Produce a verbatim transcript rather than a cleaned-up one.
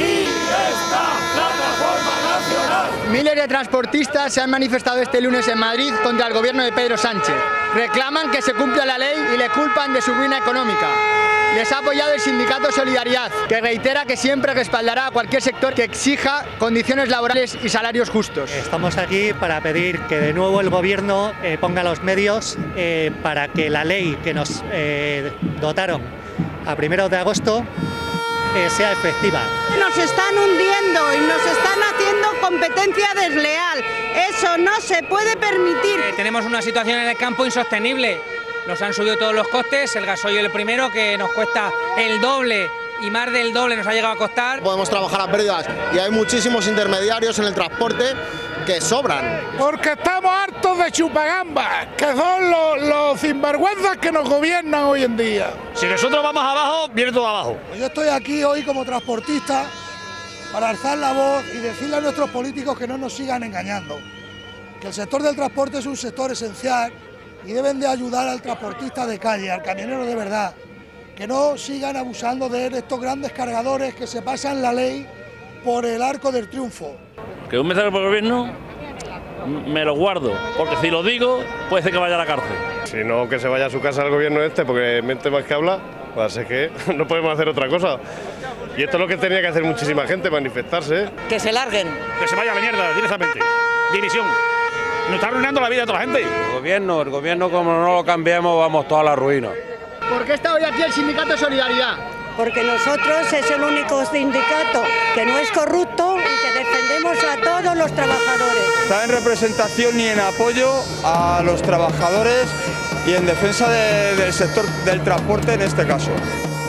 Miles de transportistas se han manifestado este lunes en Madrid contra el gobierno de Pedro Sánchez. Reclaman que se cumpla la ley y le culpan de su ruina económica. Les ha apoyado el sindicato Solidaridad, que reitera que siempre respaldará a cualquier sector que exija condiciones laborales y salarios justos. Estamos aquí para pedir que de nuevo el gobierno eh, ponga los medios eh, para que la ley que nos eh, dotaron a primeros de agosto eh, sea efectiva. Nos están hundiendo y nos están haciendo competencia desleal. Eso no se puede permitir. Eh, tenemos una situación en el campo insostenible. Nos han subido todos los costes, el gasoil el primero, que nos cuesta el doble y más del doble nos ha llegado a costar. Podemos trabajar a pérdidas y hay muchísimos intermediarios en el transporte que sobran. Porque estamos hartos de chupagambas, que son los, los sinvergüenzas que nos gobiernan hoy en día. Si nosotros vamos abajo, viene todo abajo. Yo estoy aquí hoy como transportista para alzar la voz y decirle a nuestros políticos que no nos sigan engañando, que el sector del transporte es un sector esencial y deben de ayudar al transportista de calle, al camionero de verdad, que no sigan abusando de estos grandes cargadores que se pasan la ley por el arco del triunfo. Que un mensaje por el gobierno me lo guardo, porque si lo digo puede ser que vaya a la cárcel. Si no, que se vaya a su casa el gobierno este, porque mente más que habla, pues es que no podemos hacer otra cosa. Y esto es lo que tenía que hacer muchísima gente, manifestarse. Que se larguen. Que se vaya a la mierda directamente. División. Nos está arruinando la vida de toda la gente. El gobierno, el gobierno como no lo cambiemos vamos toda la ruina. ¿Por qué está hoy aquí el sindicato Solidaridad? Porque nosotros es el único sindicato que no es corrupto y que defendemos a todos los trabajadores. Está en representación y en apoyo a los trabajadores y en defensa de, del sector del transporte en este caso.